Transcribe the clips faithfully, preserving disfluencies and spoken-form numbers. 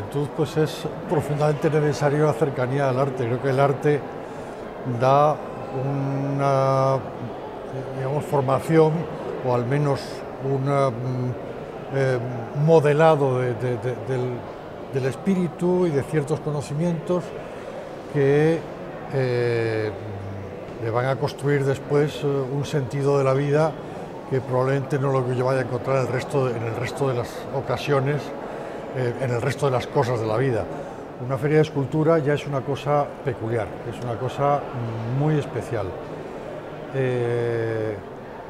juventud pues es profundamente necesario la cercanía al arte. Creo que el arte da una, digamos, formación o al menos un eh, modelado de, de, de, del, del espíritu y de ciertos conocimientos que eh, le van a construir después un sentido de la vida que probablemente no lo que yo vaya a encontrar el resto de, en el resto de las ocasiones, eh, en el resto de las cosas de la vida. Una feria de escultura ya es una cosa peculiar, es una cosa muy especial. Eh,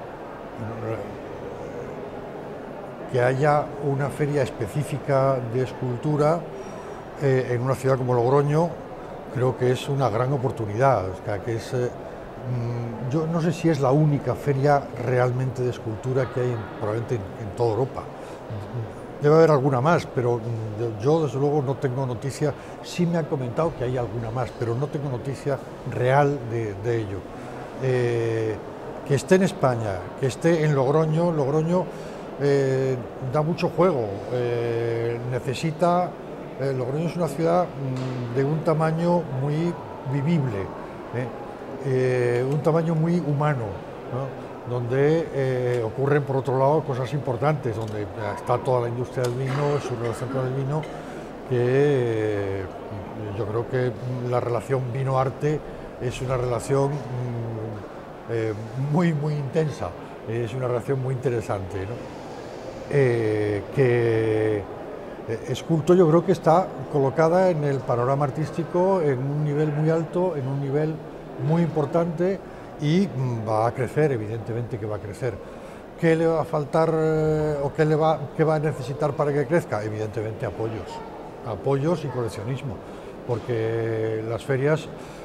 que haya una feria específica de escultura eh, en una ciudad como Logroño, creo que es una gran oportunidad, o sea, que es, eh, yo no sé si es la única feria realmente de escultura que hay en, probablemente en, en toda Europa. Debe haber alguna más, pero yo desde luego no tengo noticia. Sí me han comentado que hay alguna más, pero no tengo noticia real de, de ello. Eh, que esté en España, que esté en Logroño, Logroño eh, da mucho juego, eh, necesita... Eh, Logroño es una ciudad mmm, de un tamaño muy vivible, ¿eh? Eh, un tamaño muy humano, ¿no? Donde eh, ocurren por otro lado cosas importantes, donde está toda la industria del vino, su relación con el vino, que eh, yo creo que la relación vino-arte es una relación mmm, eh, muy muy intensa, es una relación muy interesante, ¿no? Eh, que Esculto yo creo que está colocada en el panorama artístico en un nivel muy alto, en un nivel muy importante y va a crecer, evidentemente que va a crecer. ¿Qué le va a faltar o qué, le va, qué va a necesitar para que crezca? Evidentemente apoyos, apoyos y coleccionismo, porque las ferias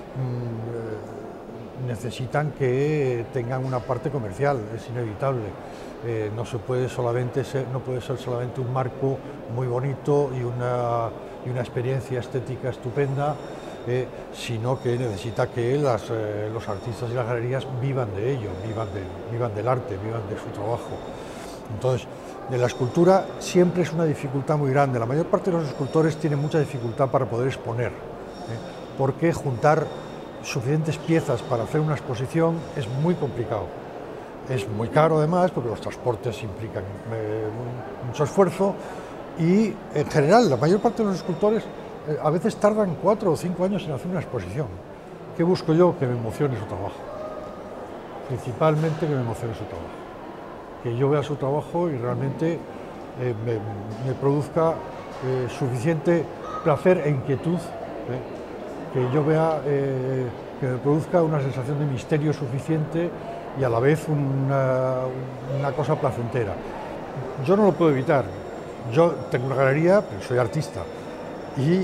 mmm, necesitan que tengan una parte comercial, es inevitable. Eh, no se puede solamente ser, no puede ser solamente un marco muy bonito y una, y una experiencia estética estupenda, eh, sino que necesita que las, eh, los artistas y las galerías vivan de ello, vivan, de, vivan del arte, vivan de su trabajo. Entonces, de la escultura siempre es una dificultad muy grande. La mayor parte de los escultores tienen mucha dificultad para poder exponer, ¿eh? porque juntar suficientes piezas para hacer una exposición es muy complicado. Es muy caro además, porque los transportes implican eh, mucho esfuerzo y en general la mayor parte de los escultores eh, a veces tardan cuatro o cinco años en hacer una exposición. ¿Qué busco yo? Que me emocione su trabajo. Principalmente que me emocione su trabajo. Que yo vea su trabajo y realmente eh, me, me produzca eh, suficiente placer e inquietud, ¿eh? Que yo vea, eh, que me produzca una sensación de misterio suficiente y a la vez una, una cosa placentera. Yo no lo puedo evitar. Yo tengo una galería, pero soy artista, y, y,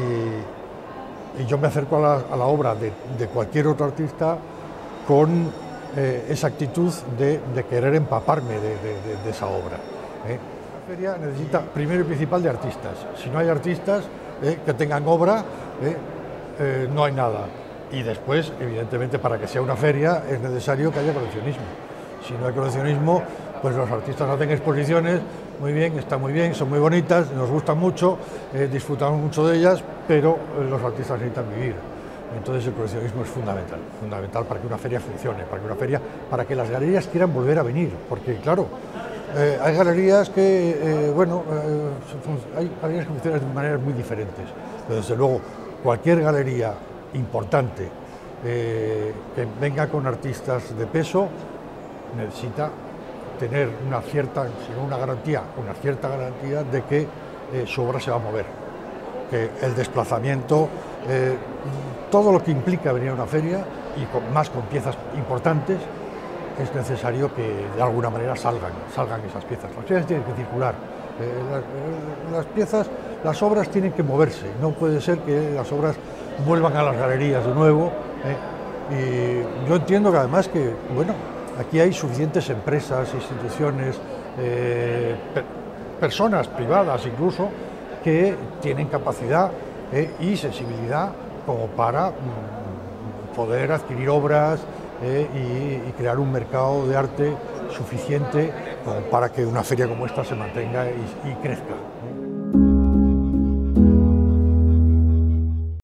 y, y yo me acerco a la, a la obra de, de cualquier otro artista con eh, esa actitud de, de querer empaparme de, de, de, de esa obra, ¿eh? La feria necesita primero y principal de artistas. Si no hay artistas eh, que tengan obra, eh, eh, no hay nada. Y después, evidentemente, para que sea una feria es necesario que haya coleccionismo. Si no hay coleccionismo, pues los artistas hacen exposiciones, muy bien, están muy bien, son muy bonitas, nos gustan mucho, eh, disfrutamos mucho de ellas, pero los artistas necesitan vivir. Entonces el coleccionismo es fundamental, fundamental para que una feria funcione, para que una feria, para que las galerías quieran volver a venir, porque claro, eh, hay galerías que, eh, bueno, eh, hay galerías que funcionan de maneras muy diferentes, pero desde luego cualquier galería importante eh, que venga con artistas de peso necesita tener una cierta, si no una garantía, una cierta garantía de que eh, su obra se va a mover, que el desplazamiento, eh, todo lo que implica venir a una feria y con, más con piezas importantes, es necesario que de alguna manera salgan, salgan esas piezas. Las piezas tienen que circular, eh, las, eh, las piezas, las obras tienen que moverse, no puede ser que las obras vuelvan a las galerías de nuevo, ¿eh? Y yo entiendo que además que, bueno, aquí hay suficientes empresas, instituciones, eh, per personas privadas incluso, que tienen capacidad eh, y sensibilidad como para mm, poder adquirir obras eh, y, y crear un mercado de arte suficiente como para que una feria como esta se mantenga y, y crezca, ¿no?